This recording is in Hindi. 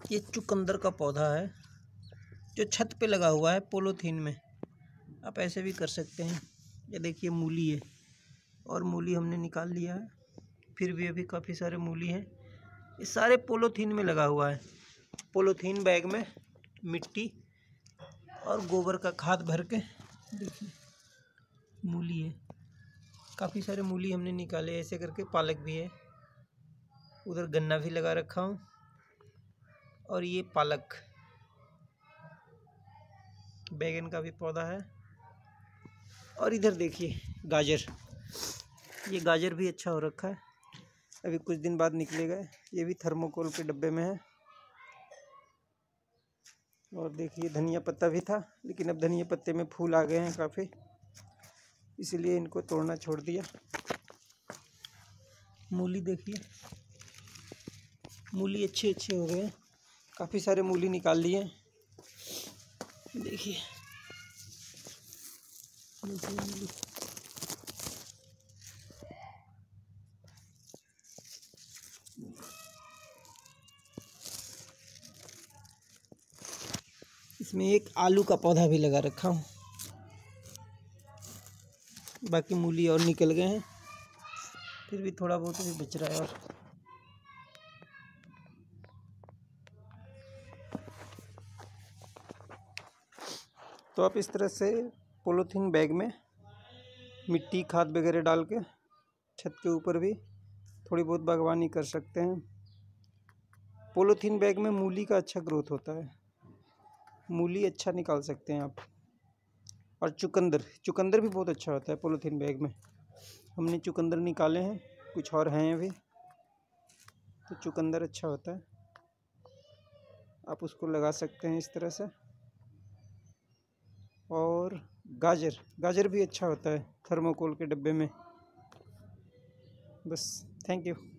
ये चुकंदर का पौधा है जो छत पे लगा हुआ है पॉलीथीन में। आप ऐसे भी कर सकते हैं। ये देखिए मूली है और मूली हमने निकाल लिया है, फिर भी अभी काफ़ी सारे मूली हैं। ये सारे पॉलीथीन में लगा हुआ है। पॉलीथीन बैग में मिट्टी और गोबर का खाद भर के देखिए मूली है। काफ़ी सारे मूली हमने निकाले ऐसे करके। पालक भी है, उधर गन्ना भी लगा रखा हूँ और ये पालक, बैगन का भी पौधा है। और इधर देखिए गाजर, ये गाजर भी अच्छा हो रखा है, अभी कुछ दिन बाद निकलेगा। ये भी थर्मोकोल के डब्बे में है। और देखिए धनिया पत्ता भी था, लेकिन अब धनिया पत्ते में फूल आ गए हैं काफ़ी, इसीलिए इनको तोड़ना छोड़ दिया। मूली देखिए, मूली अच्छे हो गए हैं, काफ़ी सारे मूली निकाल लिए। देखिए मूली, इसमें एक आलू का पौधा भी लगा रखा हूँ। बाकी मूली और निकल गए हैं, फिर भी थोड़ा बहुत भी बच रहा है। और तो आप इस तरह से पॉलीथीन बैग में मिट्टी खाद वगैरह डाल के छत के ऊपर भी थोड़ी बहुत बागवानी कर सकते हैं। पॉलीथीन बैग में मूली का अच्छा ग्रोथ होता है, मूली अच्छा निकाल सकते हैं आप। और चुकंदर भी बहुत अच्छा होता है पॉलीथीन बैग में। हमने चुकंदर निकाले हैं, कुछ और हैं अभी, तो चुकंदर अच्छा होता है, आप उसको लगा सकते हैं इस तरह से। और गाजर भी अच्छा होता है थर्मोकोल के डब्बे में। बस, थैंक यू।